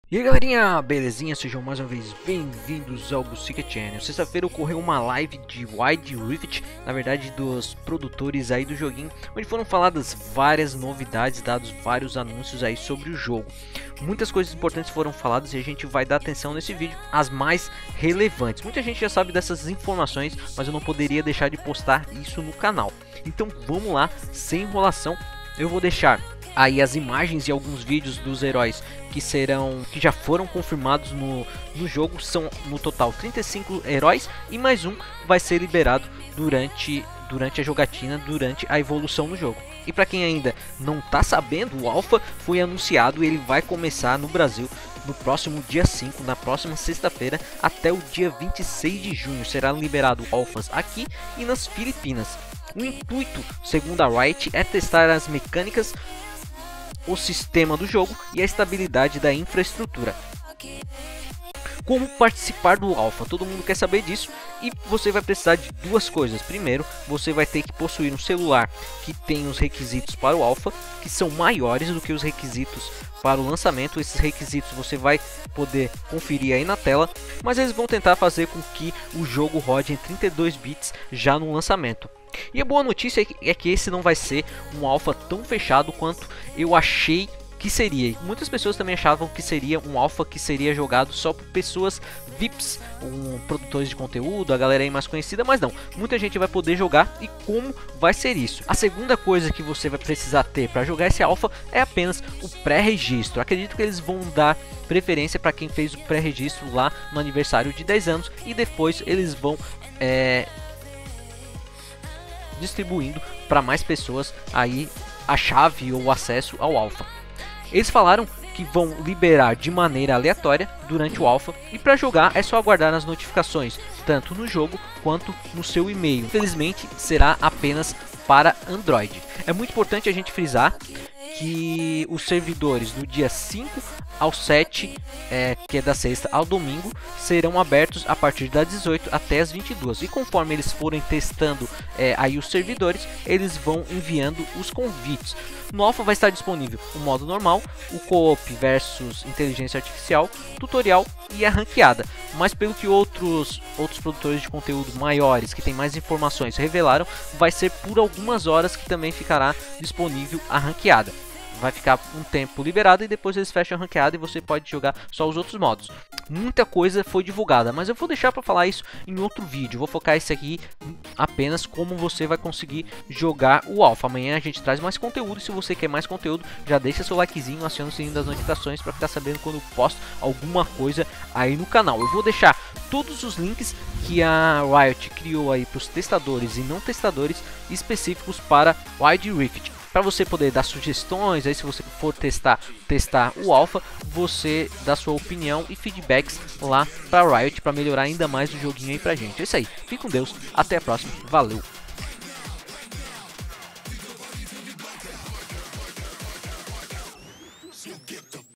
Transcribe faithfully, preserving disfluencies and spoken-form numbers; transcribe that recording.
E aí galerinha, belezinha? Sejam mais uma vez bem-vindos ao Busica Channel. Sexta-feira ocorreu uma live de Wild Rift, na verdade dos produtores aí do joguinho, onde foram faladas várias novidades, dados vários anúncios aí sobre o jogo. Muitas coisas importantes foram faladas e a gente vai dar atenção nesse vídeo às mais relevantes. Muita gente já sabe dessas informações, mas eu não poderia deixar de postar isso no canal. Então vamos lá, sem enrolação, eu vou deixar aí as imagens e alguns vídeos dos heróis que serão que já foram confirmados no, no jogo. São no total trinta e cinco heróis e mais um vai ser liberado durante, durante a jogatina, durante a evolução no jogo. E para quem ainda não está sabendo, o Alpha foi anunciado e ele vai começar no Brasil no próximo dia cinco, na próxima sexta-feira, até o dia vinte e seis de junho. Será liberado Alphas aqui e nas Filipinas. O intuito, segundo a Riot, é testar as mecânicas, o sistema do jogo e a estabilidade da infraestrutura. Como participar do Alpha? Todo mundo quer saber disso e você vai precisar de duas coisas. Primeiro, você vai ter que possuir um celular que tem os requisitos para o Alpha, que são maiores do que os requisitos para o lançamento. Esses requisitos você vai poder conferir aí na tela, mas eles vão tentar fazer com que o jogo rode em trinta e dois bits já no lançamento. E a boa notícia é que esse não vai ser um alpha tão fechado quanto eu achei que seria. Muitas pessoas também achavam que seria um alpha que seria jogado só por pessoas V I Ps, um, produtores de conteúdo, a galera aí mais conhecida, mas não. Muita gente vai poder jogar. E como vai ser isso? A segunda coisa que você vai precisar ter para jogar esse alpha é apenas o pré-registro. Acredito que eles vão dar preferência para quem fez o pré-registro lá no aniversário de dez anos e depois eles vão é, distribuindo para mais pessoas aí a chave ou o acesso ao alpha. Eles falaram que vão liberar de maneira aleatória durante o alpha e para jogar é só aguardar as notificações tanto no jogo quanto no seu e-mail. Infelizmente será apenas para Android. É muito importante a gente frisar que os servidores do dia cinco ao sete, é, que é da sexta ao domingo, serão abertos a partir das dezoito até as vinte e duas. E conforme eles forem testando é, aí os servidores, eles vão enviando os convites. No Alpha vai estar disponível o modo normal, o co-op versus inteligência artificial, tutorial e a ranqueada. Mas pelo que outros, outros produtores de conteúdo maiores, que tem mais informações, revelaram, vai ser por algumas horas que também ficará disponível a ranqueada. Vai ficar um tempo liberado e depois eles fecham a ranqueada e você pode jogar só os outros modos. Muita coisa foi divulgada, mas eu vou deixar para falar isso em outro vídeo. Vou focar esse aqui apenas como você vai conseguir jogar o Alpha. Amanhã a gente traz mais conteúdo. Se você quer mais conteúdo, já deixa seu likezinho, aciona o sininho das notificações para ficar sabendo quando eu posto alguma coisa aí no canal. Eu vou deixar todos os links que a Riot criou aí para os testadores e não testadores específicos para Wild Rift, para você poder dar sugestões. Aí se você for testar testar o Alpha, você dá sua opinião e feedbacks lá para Riot para melhorar ainda mais o joguinho aí pra gente. É isso aí, fique com Deus, até a próxima, valeu!